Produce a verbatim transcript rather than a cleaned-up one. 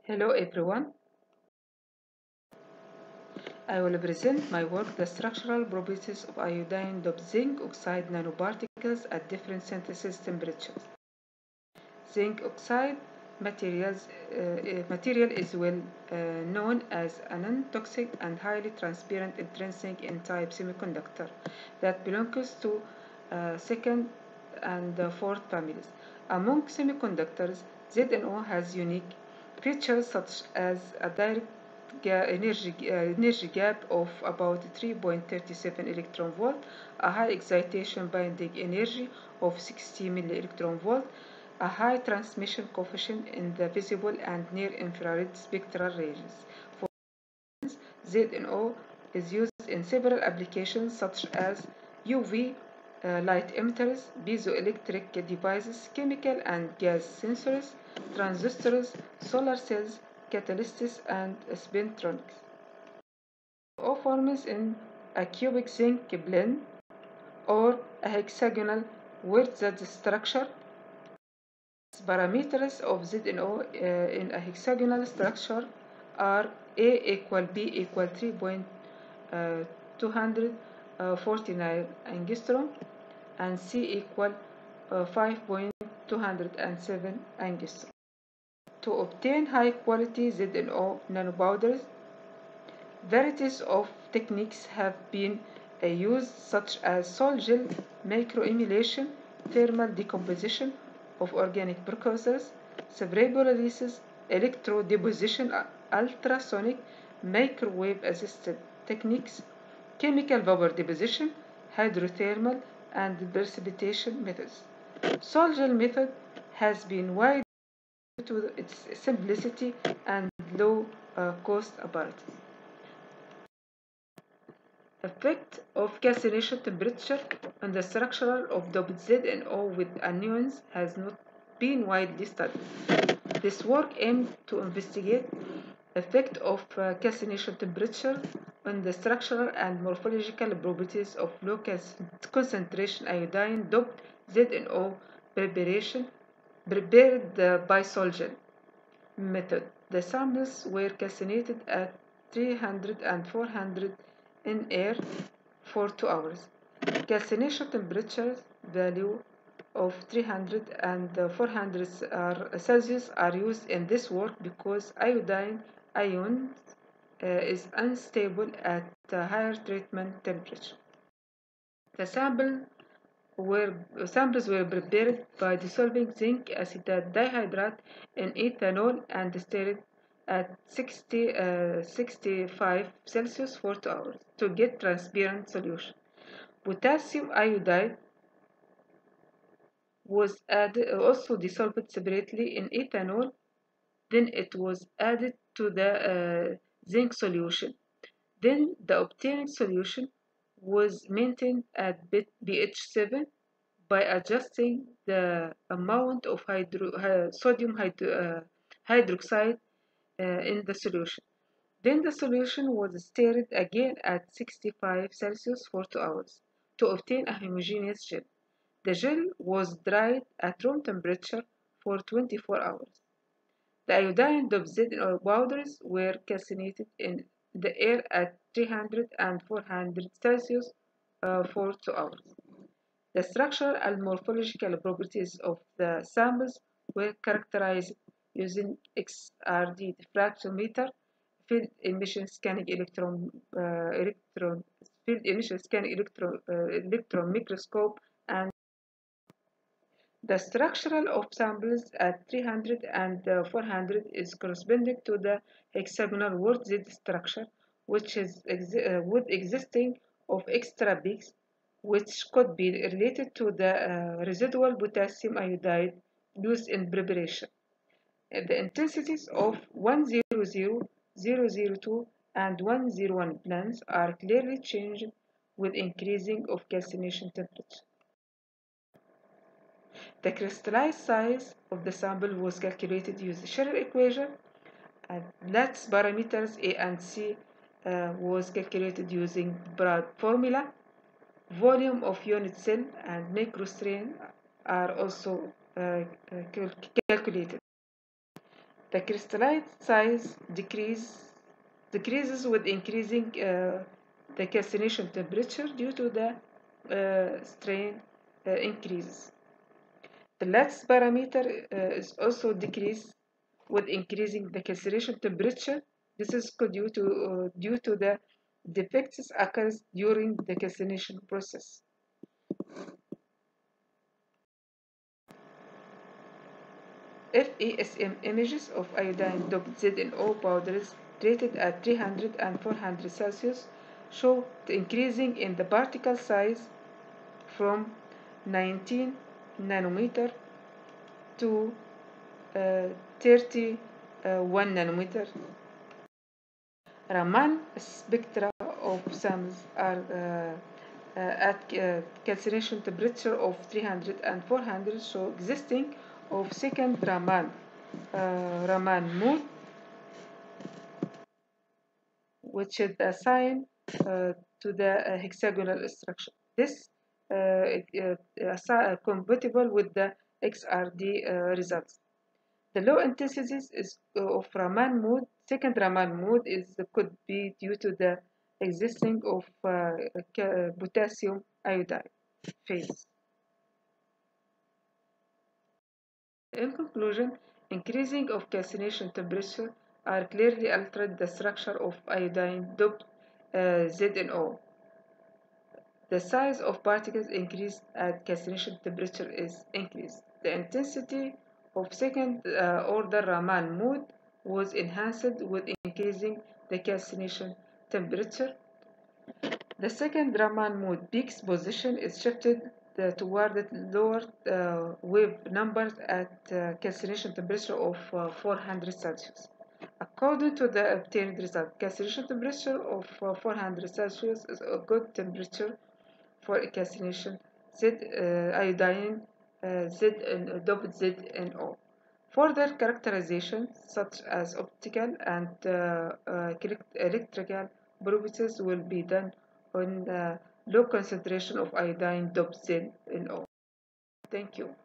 Hello everyone. I will present my work, The Structural Properties of Iodine Doped Zinc Oxide Nanoparticles at Different Synthesis Temperatures. Zinc oxide materials, uh, material is well uh, known as a non-toxic and highly transparent intrinsic N-type semiconductor that belongs to uh, second and uh, fourth families. Among semiconductors, Z N O has unique features such as a direct energy, uh, energy gap of about three point three seven electron volt, a high excitation binding energy of sixty milli electron volt, a high transmission coefficient in the visible and near infrared spectral ranges. For instance, Z N O is used in several applications such as U V uh, light emitters, piezoelectric devices, chemical and gas sensors, transistors, solar cells, catalysts, and spintronics. O forms in a cubic zinc blende or a hexagonal where the structure parameters of Z N O uh, in a hexagonal structure are A equal B equal three point two four nine angstrom and C equal uh, five point two oh seven angstrom. To obtain high quality Z N O nanopowders, varieties of techniques have been uh, used such as sol-gel microemulsion, thermal decomposition of organic precursors, spray pyrolysis, electrodeposition, ultrasonic, microwave-assisted techniques, chemical vapor deposition, hydrothermal, and precipitation methods. Sol-gel method has been widely used due to its simplicity and low uh, cost apparatus. Effect of calcination temperature on the structure of doped Z N O with anions has not been widely studied. This work aimed to investigate effect of uh, calcination temperature on the structural and morphological properties of low concentration iodine doped Z N O preparation prepared uh, by sol-gel method. The samples were calcinated at three hundred and four hundred in air for two hours. Calcination temperature value of three hundred and four hundred Celsius are used in this work because iodine ion uh, is unstable at a higher treatment temperature. The sample were, samples were prepared by dissolving zinc acetate dihydrate in ethanol and stirred at sixty, uh, sixty-five Celsius for two hours to get transparent solution. Potassium iodide was added, also dissolved separately in ethanol, then it was added to the uh, zinc solution. Then the obtained solution was maintained at pH seven by adjusting the amount of hydro, sodium hydro, uh, hydroxide uh, in the solution. Then the solution was stirred again at sixty-five Celsius for two hours to obtain a homogeneous gel. The gel was dried at room temperature for twenty-four hours. The iodine doped Z N O powders were calcinated in the air at three hundred and four hundred Celsius uh, for two hours. The structural and morphological properties of the samples were characterized using X R D diffractometer, field emission scanning electron, uh, electron field emission scanning electron, uh, electron microscope, and the structural of samples at three hundred and four hundred is corresponding to the hexagonal word Z structure, which is exi uh, with existing of extra peaks, which could be related to the uh, residual potassium iodide used in preparation. The intensities of one hundred, zero zero two, and one hundred one planes are clearly changed with increasing of calcination temperature. The crystallized size of the sample was calculated using Scherer equation, and Blatt's parameters A and C uh, was calculated using Bragg formula. Volume of unit cell and microstrain are also uh, calculated. The crystallite size decrease, decreases with increasing uh, the calcination temperature due to the uh, strain uh, increases. The lattice parameter uh, is also decreased with increasing the calcination temperature. This is due to, uh, due to the defects occurs during the calcination process. F A S M images of iodine doped Z N O powders treated at three hundred and four hundred Celsius show the increasing in the particle size from nineteen nanometer to uh, thirty-one nanometer. Raman spectra of samples are uh, uh, at uh, calcination temperature of three hundred and four hundred show existing of second Raman uh, Raman mode, which is a sign uh, to the uh, hexagonal structure. This uh, uh, compatible with the X R D uh, results. The low intensity is of Raman mode. Second Raman mode is could be due to the existing of uh, potassium iodide phase. In conclusion, increasing of calcination temperature are clearly altered the structure of iodine doped uh, Z N O. The size of particles increased at calcination temperature is increased. The intensity of second uh, order Raman mode was enhanced with increasing the calcination temperature. The second Raman mode peak's position is shifted uh, toward lower uh, wave numbers at uh, calcination temperature of uh, four hundred Celsius. According to the obtained result, calcination temperature of uh, four hundred Celsius is a good temperature for calcination Z uh, iodine uh, Z uh, double Z N O. Further characterization, such as optical and uh, uh, electrical properties, will be done on uh, low concentration of iodine doped Z N O. Thank you.